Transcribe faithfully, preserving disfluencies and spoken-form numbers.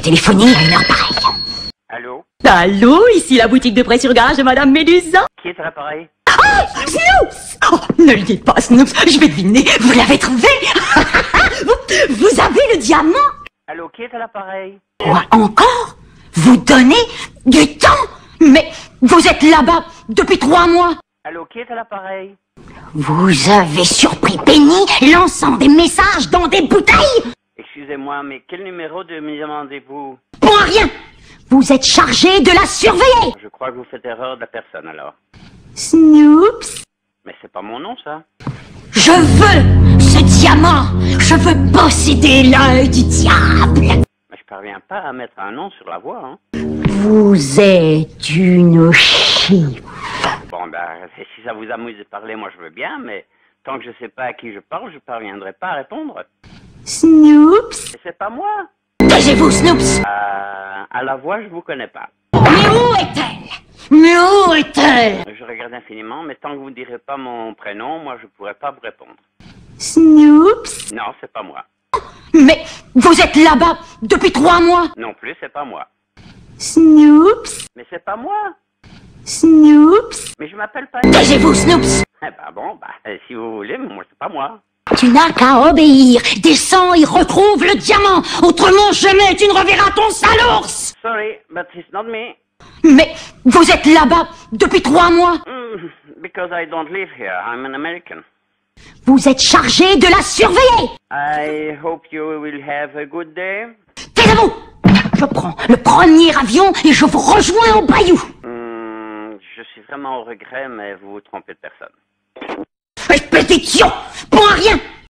téléphoner à une heure pareille? Allô? Allô, ici la boutique de prêt-sur-gage de Madame Médusa. Qui est à l'appareil? Ah, Snoops! Oh, ne le dites pas, Snoops, je vais deviner. Vous l'avez trouvé? vous, vous avez le diamant? Allô, qui est à l'appareil? Quoi encore? Vous donnez du temps? Mais vous êtes là-bas depuis trois mois. Allô, qui est à l'appareil? Vous avez surpris Penny lançant des messages dans des bouteilles? Excusez-moi, mais quel numéro de me demandez-vous? Pour rien. Vous êtes chargé de la surveiller. Je crois que vous faites erreur de la personne, alors. Snoops. Mais c'est pas mon nom, ça. Je veux ce diamant. Je veux posséder l'œil du diable. Mais je parviens pas à mettre un nom sur la voix, hein. Vous êtes une chiffre. Bon, ben, si ça vous amuse de parler, moi je veux bien, mais tant que je sais pas à qui je parle, je parviendrai pas à répondre. Snoops. Et c'est pas moi. Taisez-vous, Snoops. Euh, à la voix, je vous connais pas. Mais où est-elle? Mais où est-elle? Je regarde infiniment, mais tant que vous ne direz pas mon prénom, moi je pourrai pas vous répondre. Snoops. Non, c'est pas moi. Mais vous êtes là-bas depuis trois mois. Non plus, c'est pas moi. Snoops. Mais c'est pas moi. Snoops. Mais je m'appelle pas... Taisez-vous, Snoops. Eh ben bon, bah, si vous voulez, mais moi c'est pas moi. Tu n'as qu'à obéir. Descends et retrouve le diamant. Autrement, jamais tu ne reverras ton sale ours. Sorry, but it's not me. Mais vous êtes là-bas depuis trois mois. Mm, because I don't live here. I'm an American. Vous êtes chargé de la surveiller. I hope you will have a good day. Taisez-vous. Je prends le premier avion et je vous rejoins au bayou. Mm, je suis vraiment au regret, mais vous vous trompez de personne. Espèce d'idiot. Pour un rien.